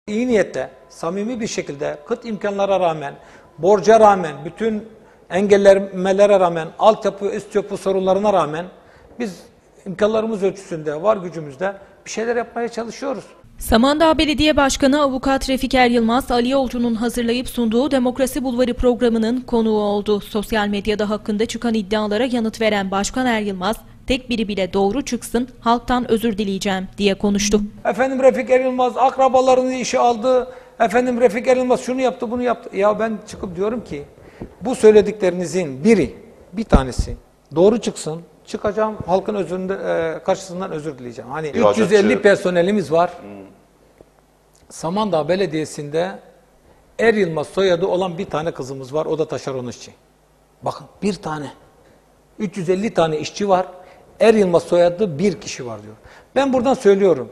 İyi niyetle, samimi bir şekilde kıt imkanlara rağmen, borca rağmen, bütün engellemelere rağmen, altyapı, üst yapı sorunlarına rağmen biz imkanlarımız ölçüsünde, var gücümüzde bir şeyler yapmaya çalışıyoruz. Samandağ Belediye Başkanı Avukat Refik Er Yılmaz, Ali Yolcu'nun hazırlayıp sunduğu Demokrasi Bulvarı programının konuğu oldu. Sosyal medyada hakkında çıkan iddialara yanıt veren Başkan Er Yılmaz, tek biri bile doğru çıksın, halktan özür dileyeceğim diye konuştu. Efendim Refik Er Yılmaz akrabalarını işe aldı. Efendim Refik Er Yılmaz şunu yaptı, bunu yaptı. Ya ben çıkıp diyorum ki bu söylediklerinizin bir tanesi doğru çıksın. Çıkacağım, halkın karşısından özür dileyeceğim. Hani 350 personelimiz var. Samandağ Belediyesi'nde Er Yılmaz soyadı olan bir tane kızımız var. O da taşeron işçi. Bakın bir tane. 350 tane işçi var. Er Yılmaz soyadı bir kişi var diyor. Ben buradan söylüyorum.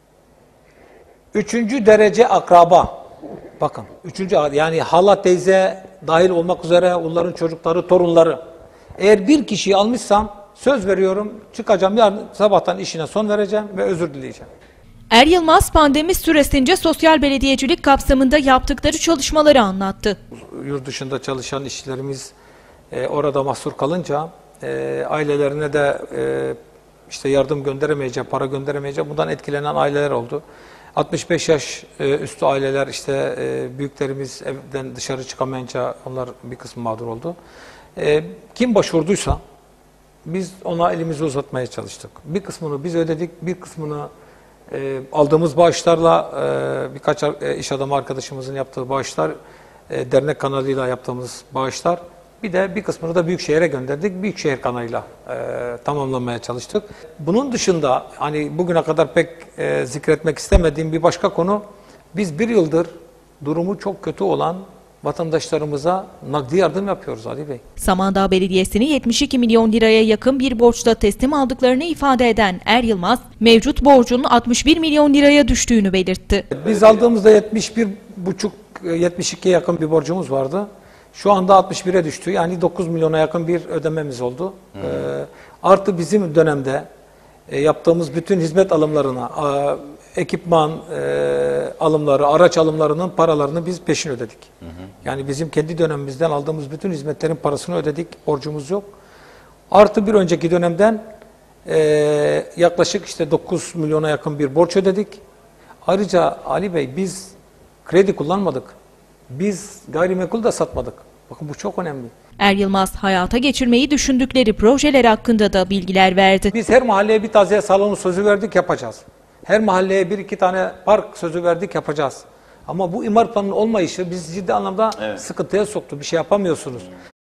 3. derece akraba. Bakın 3. yani hala teyze dahil olmak üzere onların çocukları, torunları. Eğer bir kişiyi almışsam söz veriyorum çıkacağım yarın sabahtan işine son vereceğim ve özür dileyeceğim. Er Yılmaz pandemi süresince sosyal belediyecilik kapsamında yaptıkları çalışmaları anlattı. Yurt dışında çalışan işçilerimiz orada mahsur kalınca ailelerine de işte yardım gönderemeyeceğim, para gönderemeyeceğim. Bundan etkilenen aileler oldu. 65 yaş üstü aileler işte büyüklerimiz evden dışarı çıkamayınca onlar bir kısmı mağdur oldu. Kim başvurduysa biz ona elimizi uzatmaya çalıştık. Bir kısmını biz ödedik, bir kısmını aldığımız bağışlarla birkaç iş adamı arkadaşımızın yaptığı bağışlar, dernek kanalıyla yaptığımız bağışlar, bir de bir kısmını da Büyükşehir'e gönderdik. Büyükşehir kanalıyla tamamlamaya çalıştık. Bunun dışında hani bugüne kadar pek zikretmek istemediğim bir başka konu, biz bir yıldır durumu çok kötü olan vatandaşlarımıza nakdi yardım yapıyoruz Ali Bey. Samandağ Belediyesi'ni 72 milyon liraya yakın bir borçla teslim aldıklarını ifade eden Er Yılmaz, mevcut borcun 61 milyon liraya düştüğünü belirtti. Biz aldığımızda 72'ye yakın bir borcumuz vardı. Şu anda 61'e düştü. Yani 9 milyona yakın bir ödememiz oldu. Artı bizim dönemde yaptığımız bütün hizmet alımlarına, ekipman alımları, araç alımlarının paralarını biz peşin ödedik. Yani bizim kendi dönemimizden aldığımız bütün hizmetlerin parasını ödedik, borcumuz yok. Artı bir önceki dönemden yaklaşık işte 9 milyona yakın bir borç ödedik. Ayrıca Ali Bey biz kredi kullanmadık. Biz gayrimenkul da satmadık. Bakın bu çok önemli. Er Yılmaz hayata geçirmeyi düşündükleri projeler hakkında da bilgiler verdi. Biz her mahalleye bir taziye salonu sözü verdik, yapacağız. Her mahalleye 1-2 tane park sözü verdik, yapacağız. Ama bu imar planının olmayışı bizi ciddi anlamda sıkıntıya soktu. Bir şey yapamıyorsunuz.